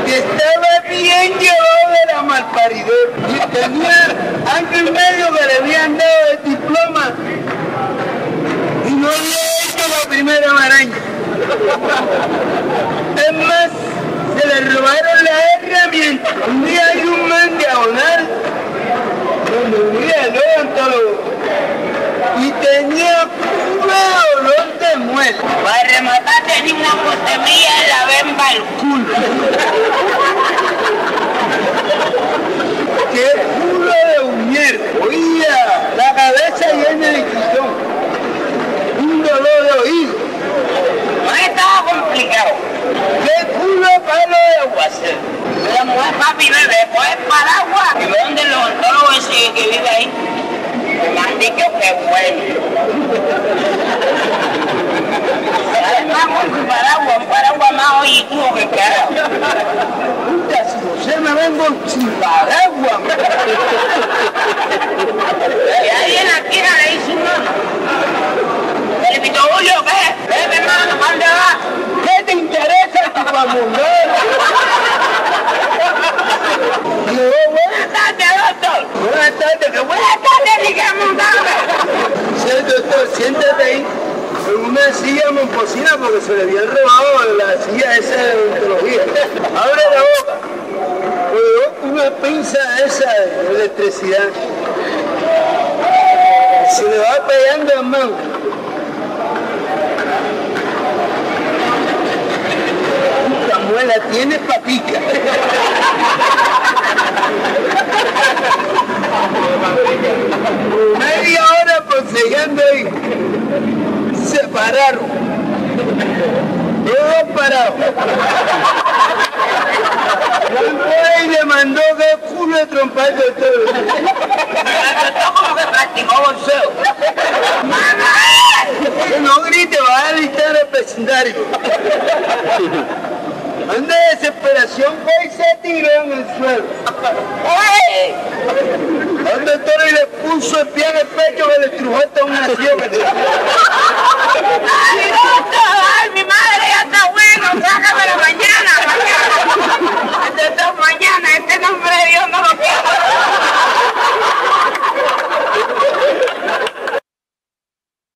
que estaba bien llevado de la malparidez y tenía año y medio que le habían dado el diploma y no había hecho la primera maraña. Es más, se le robaron las herramientas. Un día hay un man diagonal donde vivía el odontólogo y tenía puro olor de muerte. Para rematar tenía una cosemilla en la bemba del culo. ¡Qué culo de uñer! Oía, la cabeza llena de quitón. Un dolor de oído. No estaba complicado. ¡Qué culo palo de aguacero! La mujer, papi, bebe, coge paraguas. ¿Y dónde el odontólogo ese que vive ahí? Me han dicho que bueno. Además, con su paraguas, un paraguas más oído que carajo. Puta, si José me vengo sin paraguas. Y ahí en la esquina le hice un mano. Le invitó Julio, ve, mi hermano, ¿para dónde vas? ¿Qué te interesa tu familia? Digo, Buenas tardes, doctor. buenas tardes, que Buenas tardes, digamos, dame. sí, doctor, siéntate ahí en una silla momposina porque se le habían robado la silla esa de odontología. Abre la boca. Pues una pinza esa de electricidad. Se le va pegando en mano. Puta muela, tiene papica. Media hora poseyendo ahí. Se pararon. Todos parados. Y le mandó que culo de trompa al doctor. El doctor como que practicó boxeo. Que no grite, vas a gritar el vecindario. Ande de desesperación, fue y se tiró en el suelo. ¡Ay! El doctor y le puso el pie en el pecho que le estrujó hasta una silla. ¡Ay, doctor! ¡Ay, mi madre ya está bueno! ¡Sácame